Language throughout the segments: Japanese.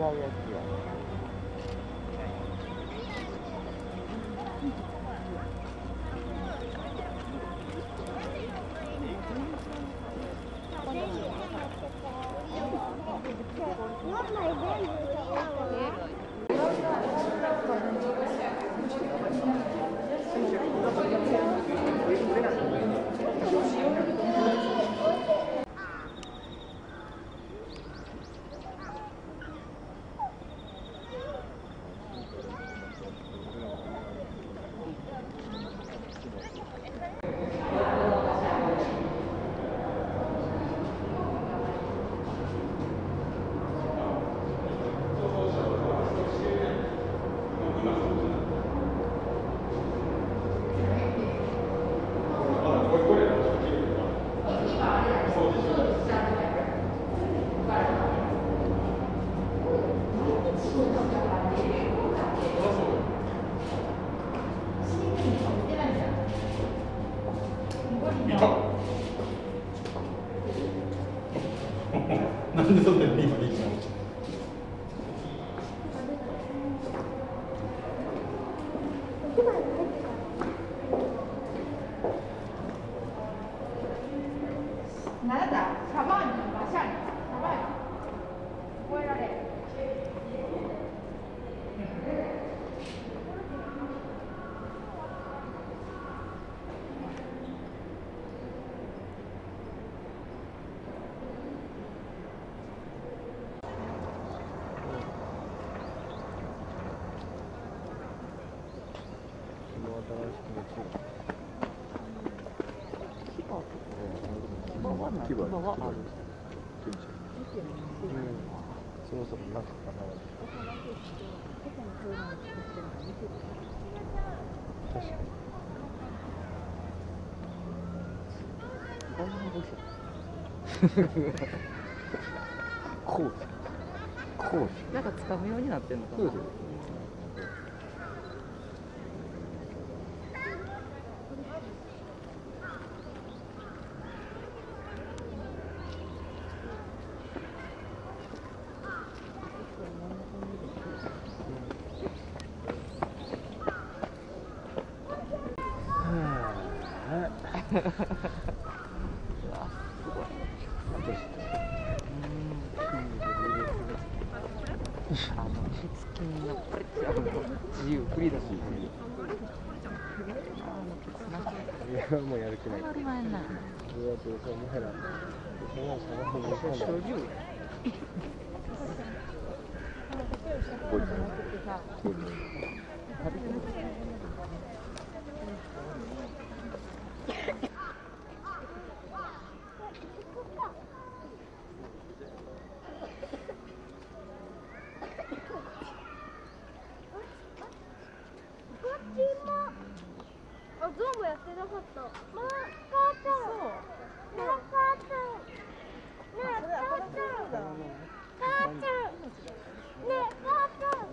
いやつは。 なんでそんなに今できたの？ なんだ、シャバーニ、バシャーニ、シャバーニ、覚えられる。 牙はある。そろそろなんかかな。確かに。こう。 なんか掴むようになってんのかな。 そうですよ。 自由フリーだし。いやもうやる気ない。 ゾウもやってなかった。母ちゃん。母ちゃん。ねえ、母ちゃん。母ちゃん。ねえ、母ちゃん。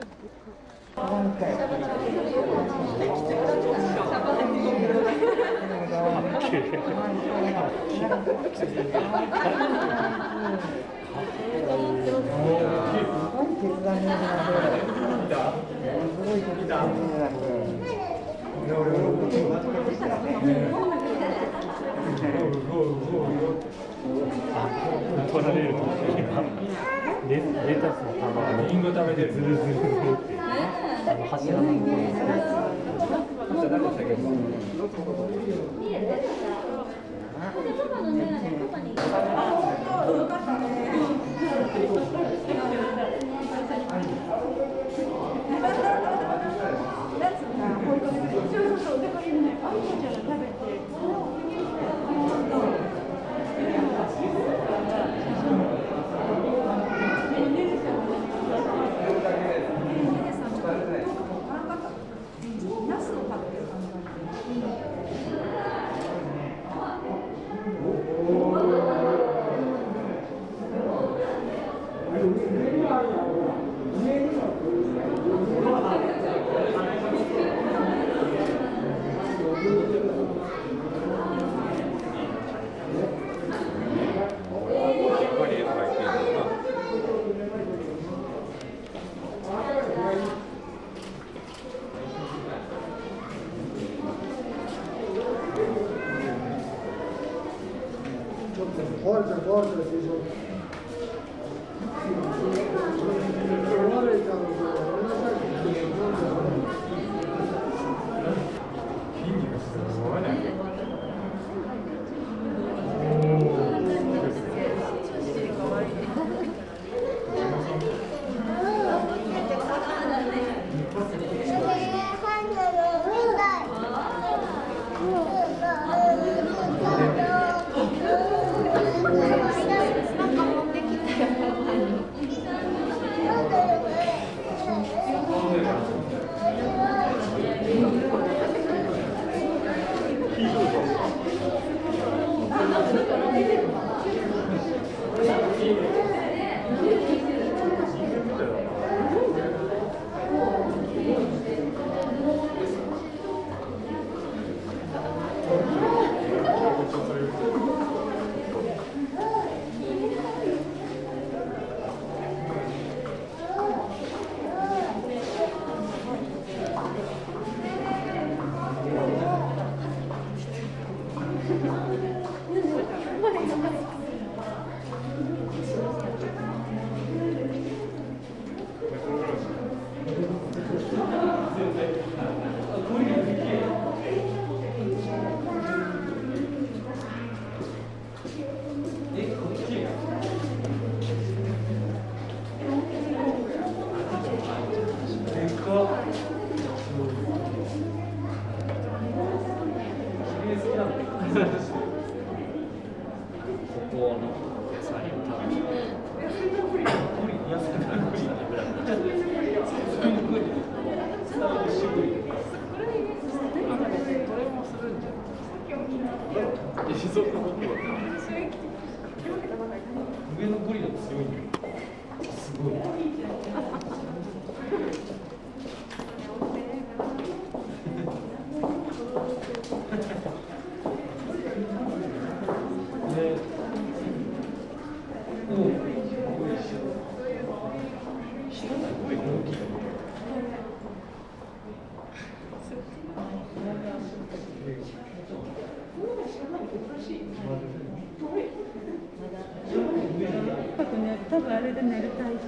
取られるとレタスの束リンゴ食べてズルズルって柱の向こうにお壊れちゃう壊れちゃうでしょ。壊れちゃうとごめんなさいって言って筋肉すごいね。上のゴリラ強いんだよ。すごい。 多分あれで寝る体勢。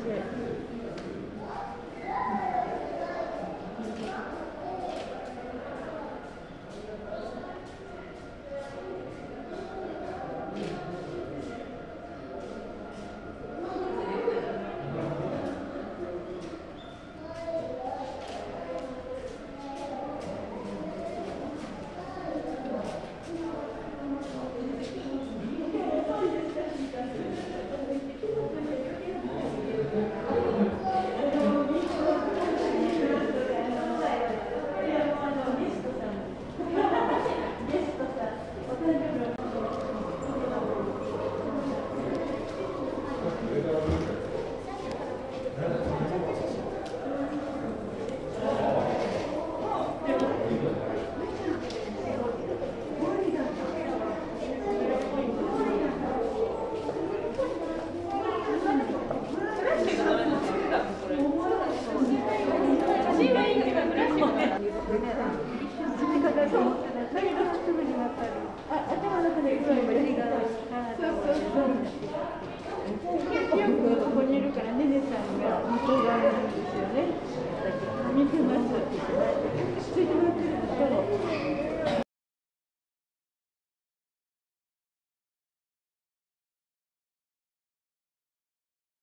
ここにいるからねねさんが向こう側なんですよね。見てます。ついてもらってるんですよ。